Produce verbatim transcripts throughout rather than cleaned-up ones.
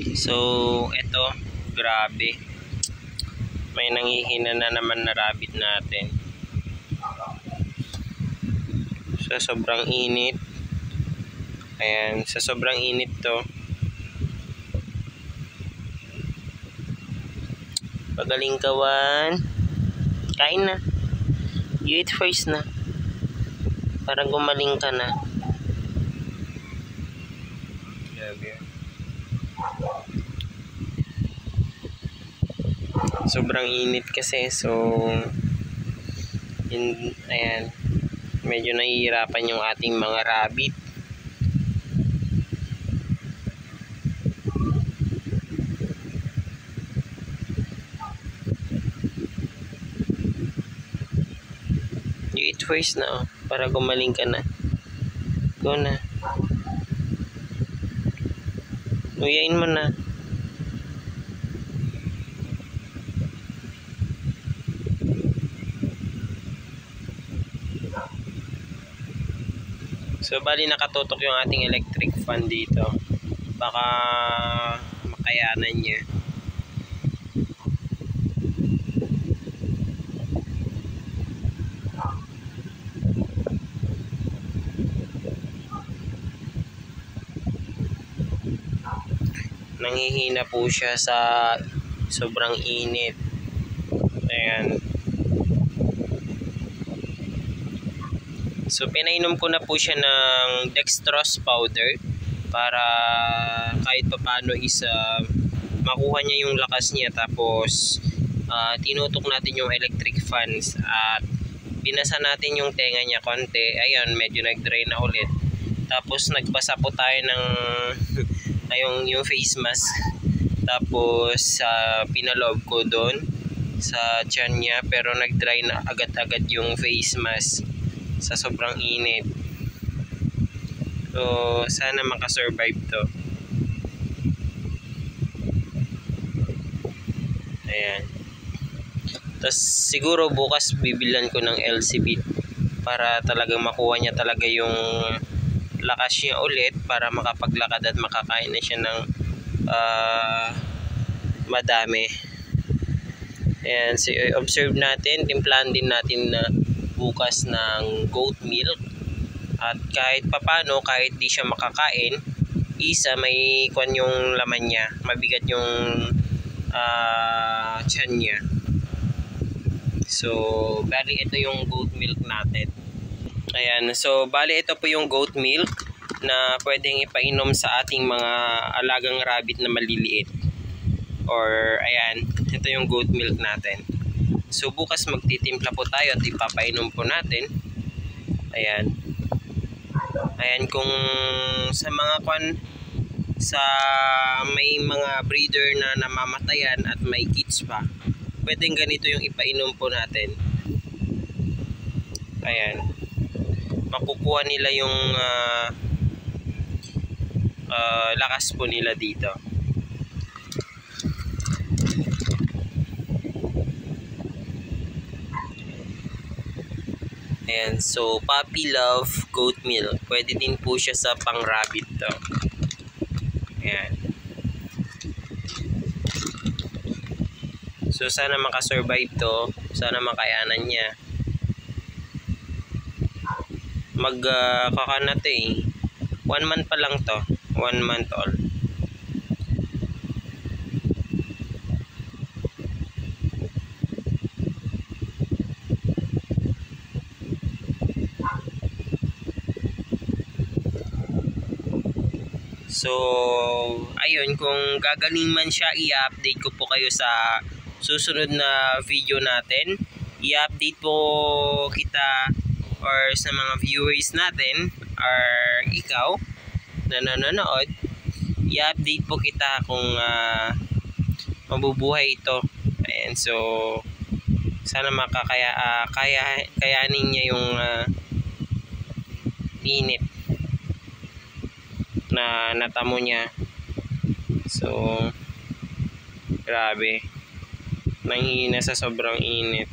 So, eto, grabe. May nanghihina na naman na rabbit natin. Sa sobrang init. Ayan, sa sobrang init to. Pagaling kawan. Kain na. You eat first na. Para gumaling ka na. Grabe. Sobrang init kasi, so in, ayan, medyo nahihirapan yung ating mga rabbit. You eat first na, oh, para gumaling ka na. Go na. Uyain mo na. So, bali nakatutok yung ating electric fan dito. Baka makayanan niya. Nanghihina po siya sa sobrang init. Ayan. So, pinainom ko na po siya ng dextrose powder para kahit papaano is uh, makuha niya yung lakas niya. Tapos, uh, tinutok natin yung electric fans at binasa natin yung tenga niya konti. Ayan, medyo nag-dry na ulit. Tapos, nagbasa po tayo ng yung, yung face mask. Tapos, uh, pinaloob ko doon sa tiyan niya. Pero nag-dry na agad-agad yung face mask sa sobrang init. So, sana makasurvive to. Ayan. Tapos, siguro bukas bibilan ko ng L C B para talagang makuha niya talaga yung lakas niya ulit para makapaglakad at makakain na siya ng uh, madami. Ayan. So, observe natin, timplahan din natin na bukas ng goat milk at kahit papano, kahit di siya makakain, isa may kwan yung laman niya, mabigat yung uh, tiyan niya. So bali ito yung goat milk natin. Ayan, so bali ito po yung goat milk na pwedeng ipainom sa ating mga alagang rabbit na maliliit. Or ayan, ito yung goat milk natin. So bukas magtitimpla po tayo at ipapainom po natin. Ayan. Ayan, kung sa mga kwan, sa may mga breeder na namamatayan at may kids pa, pwedeng ganito yung ipainom po natin. Ayan. Makukuha nila yung uh, uh, lakas po nila dito. Ayan, so puppy love goat milk. Pwede din po siya sa pang rabbit to. Ayan. So sana makasurvive to. Sana makayanan niya. Mag uh, kakanat eh. One month pa lang to. One month old. So, ayun, kung gagaling man siya, i-update ko po kayo sa susunod na video natin. I-update po kita or sa mga viewers natin or ikaw na nanonood. I-update po kita kung uh, mabubuhay ito. Ayan, so, sana makakaya, uh, kaya, kayanin niya yung uh, init na natamo niya. So grabe, nanghihina sa sobrang init.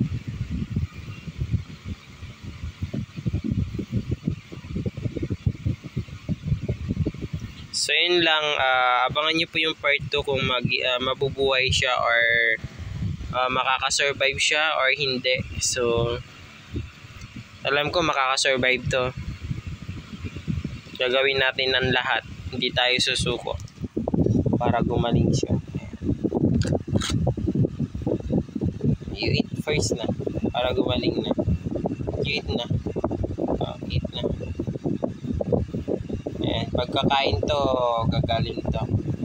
So yun lang, uh, abangan nyo po yung part two kung mag, uh, mabubuhay siya or uh, makakasurvive siya or hindi. So alam ko makakasurvive to. Gagawin natin ng lahat, hindi tayo susuko para gumaling siya. You eat first na para gumaling na. You eat na. Oh, eat na. Ayan, pagkakain to, gagaling to.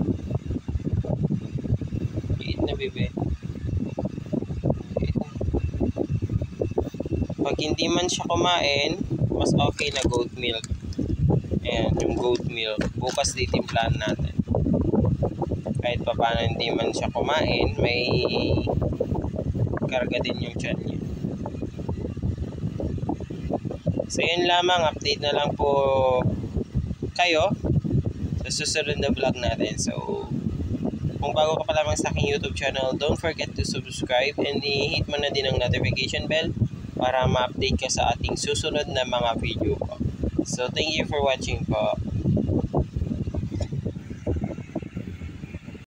You eat na, bebe. Eat na. Pag hindi man siya kumain, mas okay na goat milk. Ayan, yung goat milk. Bukas titimplahan natin. Kahit pa paano hindi man siya kumain, may karga din yung tiyan niya. So yun lamang, update na lang po kayo sa susunod na vlog natin. So kung bago ka pa lamang sa aking YouTube channel, don't forget to subscribe and i-hit mo na din ang notification bell para ma-update ka sa ating susunod na mga video ko. So thank you for watching po.